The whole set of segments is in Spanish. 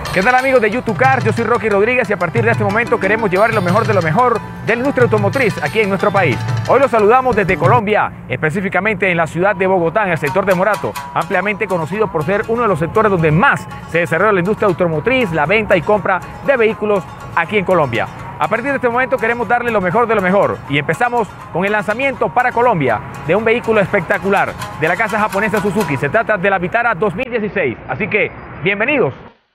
¿Qué tal amigos de YouTube Cars? Yo soy Rocky Rodríguez y a partir de este momento queremos llevar lo mejor de lo mejor de la industria automotriz aquí en nuestro país. Hoy los saludamos desde Colombia, específicamente en la ciudad de Bogotá, en el sector de Morato, ampliamente conocido por ser uno de los sectores donde más se desarrolla la industria automotriz, la venta y compra de vehículos aquí en Colombia. A partir de este momento queremos darle lo mejor de lo mejor y empezamos con el lanzamiento para Colombia de un vehículo espectacular de la casa japonesa Suzuki. Se trata de la Vitara 2016, así que bienvenidos.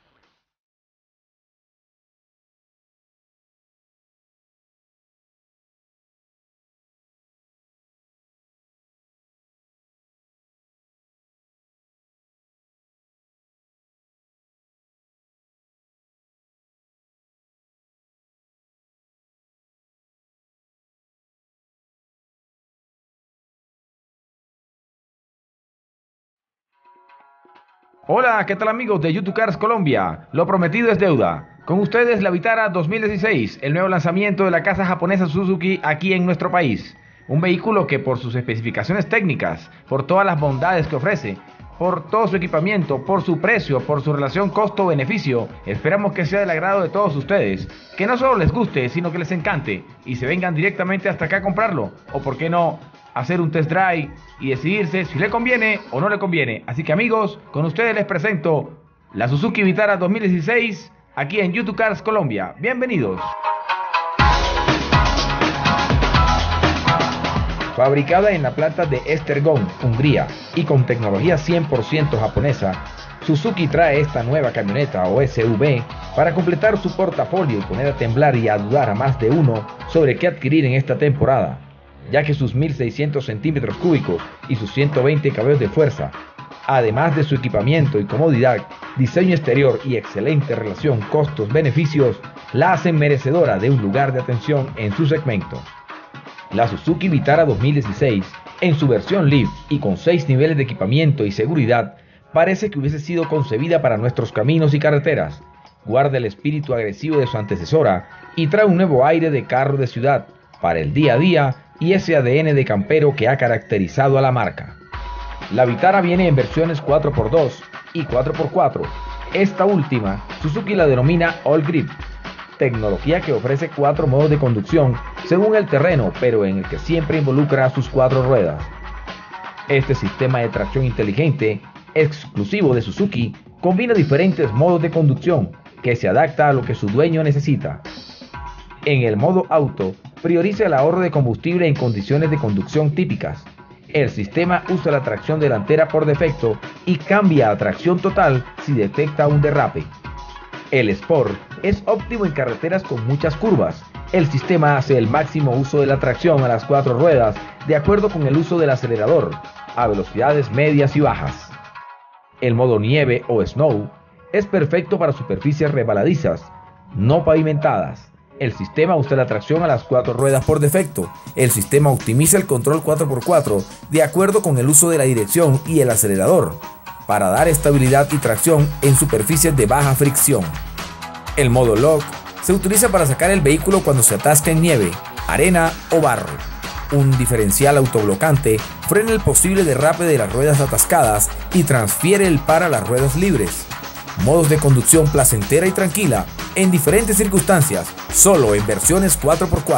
Hola, ¿qué tal amigos de YouTube Cars Colombia? Lo prometido es deuda. Con ustedes la Vitara 2016, el nuevo lanzamiento de la casa japonesa Suzuki aquí en nuestro país. Un vehículo que por sus especificaciones técnicas, por todas las bondades que ofrece, por todo su equipamiento, por su precio, por su relación costo-beneficio, esperamos que sea del agrado de todos ustedes. Que no solo les guste, sino que les encante y se vengan directamente hasta acá a comprarlo. O por qué no, hacer un test drive y decidirse si le conviene o no le conviene. Así que amigos, con ustedes les presento la Suzuki Vitara 2016 aquí en YouTube Cars Colombia. Bienvenidos. Fabricada en la planta de Esztergom, Hungría, y con tecnología 100% japonesa, Suzuki trae esta nueva camioneta o SUV para completar su portafolio y poner a temblar y a dudar a más de uno sobre qué adquirir en esta temporada, ya que sus 1600 centímetros cúbicos y sus 120 caballos de fuerza, además de su equipamiento y comodidad, diseño exterior y excelente relación costos-beneficios, la hacen merecedora de un lugar de atención en su segmento. La Suzuki Vitara 2016, en su versión Live y con 6 niveles de equipamiento y seguridad, parece que hubiese sido concebida para nuestros caminos y carreteras. Guarda el espíritu agresivo de su antecesora y trae un nuevo aire de carro de ciudad para el día a día y ese ADN de campero que ha caracterizado a la marca. La Vitara viene en versiones 4x2 y 4x4. Esta última, Suzuki la denomina All Grip, tecnología que ofrece 4 modos de conducción según el terreno, pero en el que siempre involucra sus 4 ruedas. Este sistema de tracción inteligente, exclusivo de Suzuki, combina diferentes modos de conducción que se adapta a lo que su dueño necesita. En el modo auto, prioriza el ahorro de combustible en condiciones de conducción típicas. El sistema usa la tracción delantera por defecto y cambia a tracción total si detecta un derrape. El Sport es óptimo en carreteras con muchas curvas. El sistema hace el máximo uso de la tracción a las 4 ruedas de acuerdo con el uso del acelerador, a velocidades medias y bajas. El modo nieve o Snow es perfecto para superficies resbaladizas, no pavimentadas. El sistema usa la tracción a las 4 ruedas por defecto. El sistema optimiza el control 4x4 de acuerdo con el uso de la dirección y el acelerador, para dar estabilidad y tracción en superficies de baja fricción. El modo Lock se utiliza para sacar el vehículo cuando se atasca en nieve, arena o barro. Un diferencial autoblocante frena el posible derrape de las ruedas atascadas y transfiere el par a las ruedas libres. Modos de conducción placentera y tranquila en diferentes circunstancias, solo en versiones 4x4.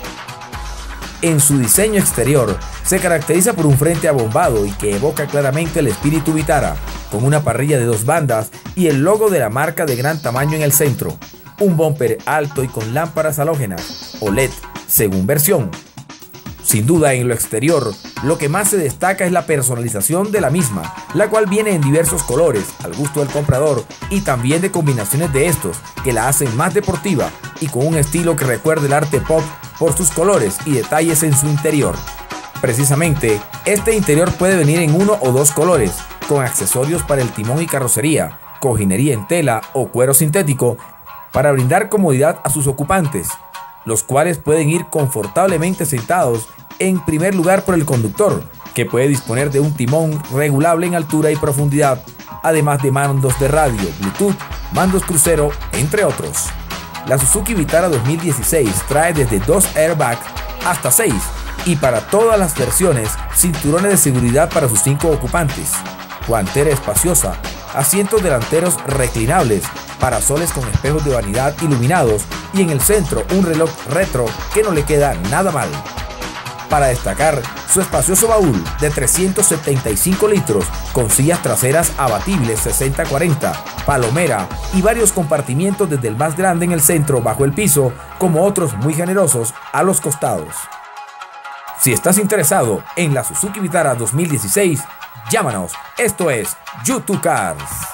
En su diseño exterior, se caracteriza por un frente abombado y que evoca claramente el espíritu Vitara, con una parrilla de 2 bandas y el logo de la marca de gran tamaño en el centro, un bumper alto y con lámparas halógenas o LED, según versión. Sin duda, en lo exterior, lo que más se destaca es la personalización de la misma, la cual viene en diversos colores, al gusto del comprador, y también de combinaciones de estos, que la hacen más deportiva y con un estilo que recuerda el arte pop por sus colores y detalles en su interior. Precisamente, este interior puede venir en 1 o 2 colores, con accesorios para el timón y carrocería, cojinería en tela o cuero sintético, para brindar comodidad a sus ocupantes, los cuales pueden ir confortablemente sentados en primer lugar por el conductor, que puede disponer de un timón regulable en altura y profundidad, además de mandos de radio, Bluetooth, mandos crucero, entre otros. La Suzuki Vitara 2016 trae desde 2 airbags hasta 6 y para todas las versiones cinturones de seguridad para sus 5 ocupantes, guantera espaciosa, asientos delanteros reclinables parasoles con espejos de vanidad iluminados y en el centro un reloj retro que no le queda nada mal. Para destacar, su espacioso baúl de 375 litros con sillas traseras abatibles 60-40, palomera y varios compartimientos desde el más grande en el centro bajo el piso como otros muy generosos a los costados. Si estás interesado en la Suzuki Vitara 2016, llámanos. Esto es YouTube Cars.